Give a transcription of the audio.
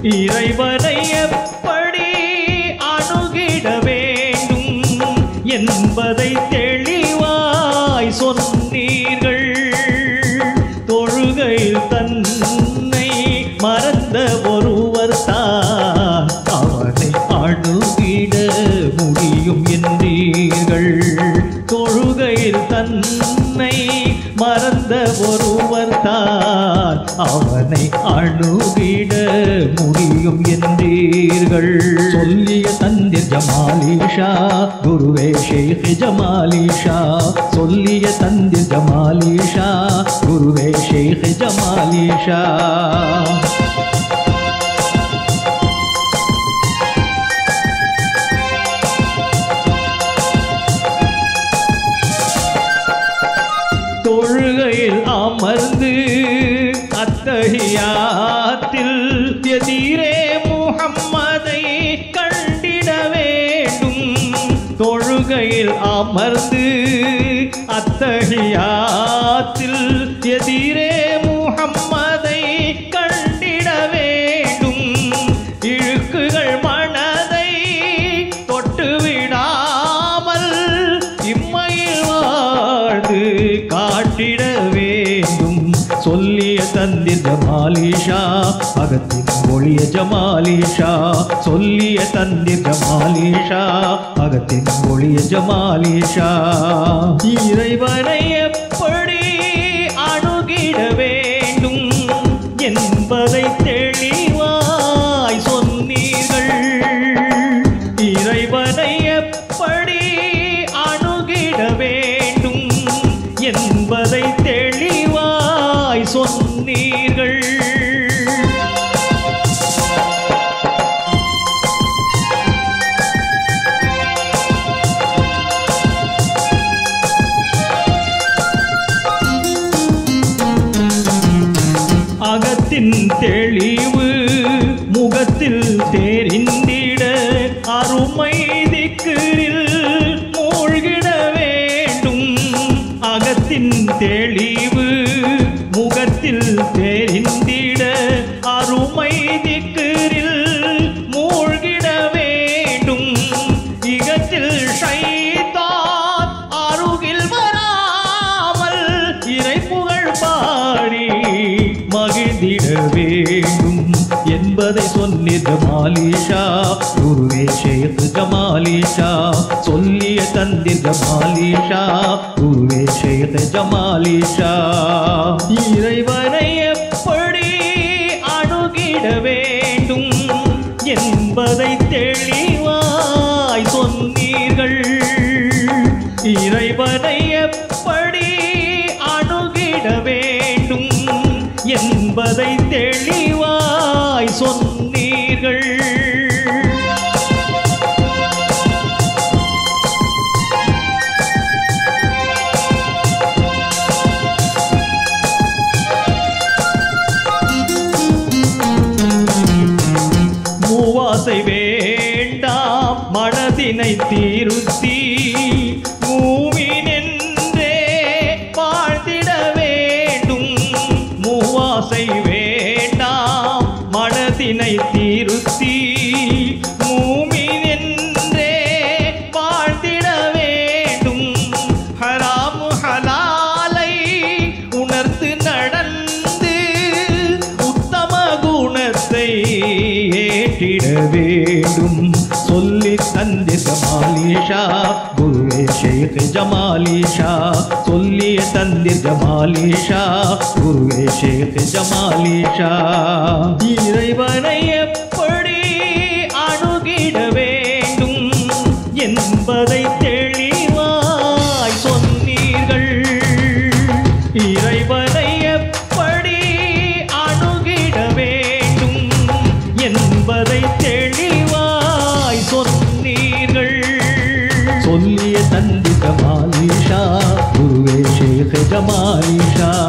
இறைவனை எப்படி அணுகிட வேண்டும் என்பதை தெளிவாய் சொன்னீர்கள். தொழுகையில் தன்னை மறந்த ஒருவர் தான் அவனை அணுகிட முடியும் என்றீர்கள். தொழுகையில் தன்னை மறந்த ஒருவர் தான் அவனை அணுகிட முடியும் என்றீர்கள். சொல்லிய தந்திர் ஜமாலிஷா குருவே ஷேக் ஜமாலிஷா. சொல்லிய தந்திர் ஜமாலிஷா குருவே ஷேக் ஜமாலிஷா. தொழுகையில் அமர்ந்து அத்தஹியாத்தில் எதிரே முஹம்மதை கண்டிட வேண்டும். தொழுகையில் அமர்ந்து அத்தஹியாத்தில் எதிரே முஹம்மதை கண்டிட வேண்டும். இழுக்குகள் மனதை தொட்டுவிடாமல் இம்மையில் வாழ்ந்து காட்டிட வேண்டும். சொல்லிய தந்திர் ஜமாலிஷா அகத்தின் ஒளிய ஜமாலிஷா. சொல்லிய தந்திர் ஜமாலிஷா அகத்தின் ஒளிய ஜமாலிஷா. இறைவனை எப்படி அணுகிட வேண்டும் என்பதை தெளிவாய் சொன்னீர்கள். இறைவனை எப்படி அணுகிட வேண்டும் என்பதை தெளிவாய் சொன்னீர்கள். அகத்தின் தெளிவு முகத்தில் தெரிந்திட அருமை திக்ரில் மூழ்கிட வேண்டும். அகத்தின் தெளிவு முகத்தில் தெரிந்திட அருமை திக்ரில் மூழ்கிட வேண்டும். இகத்தில் ஷைத்தான் அருகில் வராமல் இறை புகழ் பாடி மகிழ்ந்திட வேண்டும் என்பதை சொன்னிய ஜமாலிஷா குருவே ஷேக் ஜமாலிஷா. சொல்லிய தந்திர் ஜமாலிஷா குருவே ஷேக் ஜமாலிஷா. இறைவனை எப்படி அணுகிட வேண்டும் என்பதை தெளிவாய் சொன்னீர்கள். இறைவனை எப்படி அணுகிட வேண்டும் என்பதை தெளிவாய் சொன்னீர்கள். மூவாசை வேண்டாம் மனதினை தீருத்தி மூமினென்றே வாழ்ந்திட வேண்டும். மூவாசை வேண்டாம் மனதினை தீருத்தி மூமினென்றே வாழ்ந்திட வேண்டும். ஹராம் ஹலாலை உணர்ந்து நடந்து உத்தம குணத்தை ஏற்றிட வேண்டும். சொல்லி தந்திர் ஜமாலிஷா குருவே ஷேக் ஜமாலிஷா. சொல்லிய தந்திர் ஜமாலிஷா குருவே ஷேக் ஜமாலிஷா. இறைவனை எப்படி அணுகிட வேண்டும் என்பதை தெளிவாய் சொன்னீர்கள். இறைவனை எப்படி அணுகிட வேண்டும் என்பதை தெளிவாய் சொன்னீர்கள். சொல்லிய தந்திர் ஜமாலிஷா குருவே ஷேக் ஜமாலிஷா.